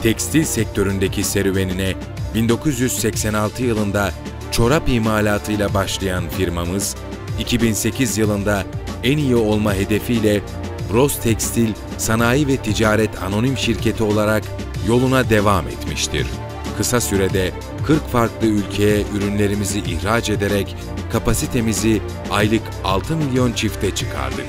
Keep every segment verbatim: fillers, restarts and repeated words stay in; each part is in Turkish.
tekstil sektöründeki serüvenine bin dokuz yüz seksen altı yılında çorap imalatıyla başlayan firmamız, iki bin sekiz yılında en iyi olma hedefiyle Bros Tekstil Sanayi ve Ticaret Anonim Şirketi olarak yoluna devam etmiştir. Kısa sürede kırk farklı ülkeye ürünlerimizi ihraç ederek kapasitemizi aylık altı milyon çifte çıkardık.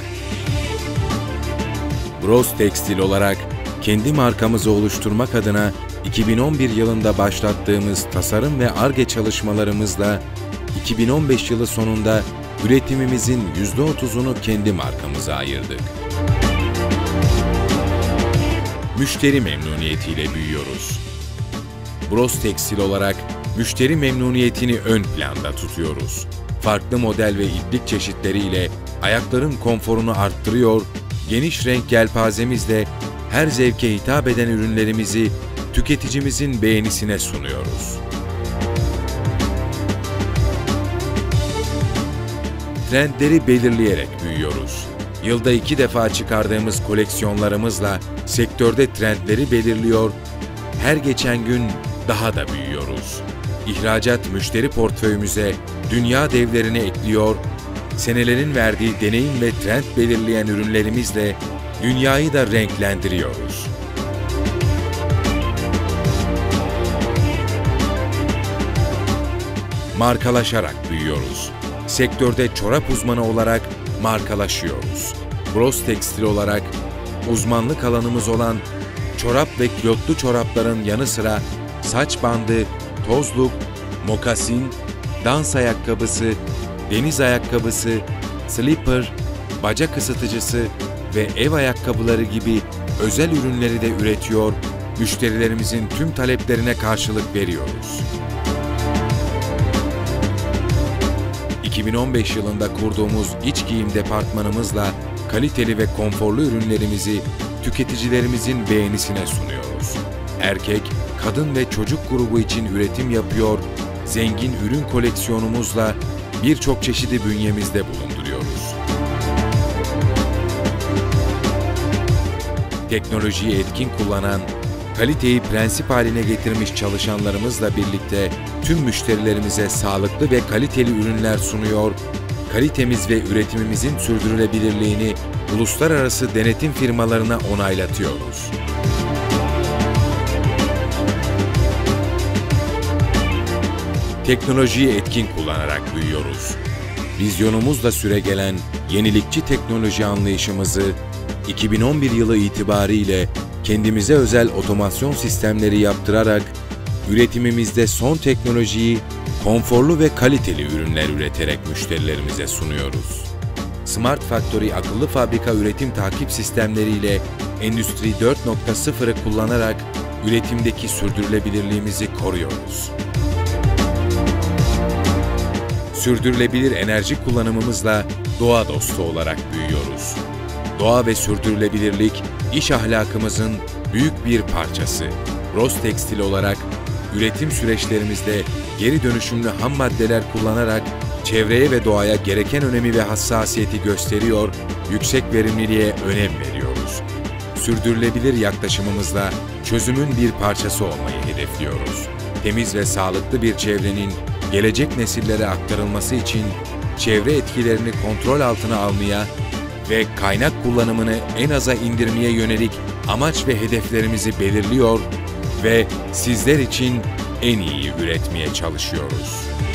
Bros Tekstil olarak kendi markamızı oluşturmak adına iki bin on bir yılında başlattığımız tasarım ve Ar-Ge çalışmalarımızla iki bin on beş yılı sonunda üretimimizin yüzde otuzunu kendi markamıza ayırdık. Müşteri memnuniyetiyle büyüyoruz. Bros Tekstil olarak müşteri memnuniyetini ön planda tutuyoruz. Farklı model ve iplik çeşitleriyle ayakların konforunu arttırıyor, geniş renk yelpazemizle her zevke hitap eden ürünlerimizi tüketicimizin beğenisine sunuyoruz. Trendleri belirleyerek büyüyoruz. Yılda iki defa çıkardığımız koleksiyonlarımızla sektörde trendleri belirliyor, her geçen gün daha da büyüyoruz. İhracat müşteri portföyümüze dünya devlerini ekliyor, senelerin verdiği deneyim ve trend belirleyen ürünlerimizle dünyayı da renklendiriyoruz. Markalaşarak büyüyoruz. Sektörde çorap uzmanı olarak markalaşıyoruz. Bros Tekstil olarak uzmanlık alanımız olan çorap ve külotlu çorapların yanı sıra saç bandı, tozluk, mokasin, dans ayakkabısı, deniz ayakkabısı, slipper, bacak ısıtıcısı ve ev ayakkabıları gibi özel ürünleri de üretiyor, müşterilerimizin tüm taleplerine karşılık veriyoruz. iki bin on beş yılında kurduğumuz iç giyim departmanımızla kaliteli ve konforlu ürünlerimizi tüketicilerimizin beğenisine sunuyoruz. Erkek, kadın ve çocuk grubu için üretim yapıyor, zengin ürün koleksiyonumuzla birçok çeşidi bünyemizde bulunduruyoruz. Teknolojiyi etkin kullanan, kaliteyi prensip haline getirmiş çalışanlarımızla birlikte tüm müşterilerimize sağlıklı ve kaliteli ürünler sunuyor, kalitemiz ve üretimimizin sürdürülebilirliğini uluslararası denetim firmalarına onaylatıyoruz. Teknolojiyi etkin kullanarak büyüyoruz. Vizyonumuzla süregelen yenilikçi teknoloji anlayışımızı iki bin on bir yılı itibariyle kendimize özel otomasyon sistemleri yaptırarak üretimimizde son teknolojiyi konforlu ve kaliteli ürünler üreterek müşterilerimize sunuyoruz. Smart Factory akıllı fabrika üretim takip sistemleriyle Endüstri dört nokta sıfırı kullanarak üretimdeki sürdürülebilirliğimizi koruyoruz. Sürdürülebilir enerji kullanımımızla doğa dostu olarak büyüyoruz. Doğa ve sürdürülebilirlik, iş ahlakımızın büyük bir parçası. Bros Tekstil olarak üretim süreçlerimizde geri dönüşümlü ham maddeler kullanarak çevreye ve doğaya gereken önemi ve hassasiyeti gösteriyor, yüksek verimliliğe önem veriyoruz. Sürdürülebilir yaklaşımımızla çözümün bir parçası olmayı hedefliyoruz. Temiz ve sağlıklı bir çevrenin gelecek nesillere aktarılması için çevre etkilerini kontrol altına almaya ve kaynak kullanımını en aza indirmeye yönelik amaç ve hedeflerimizi belirliyor ve sizler için en iyi üretmeye çalışıyoruz.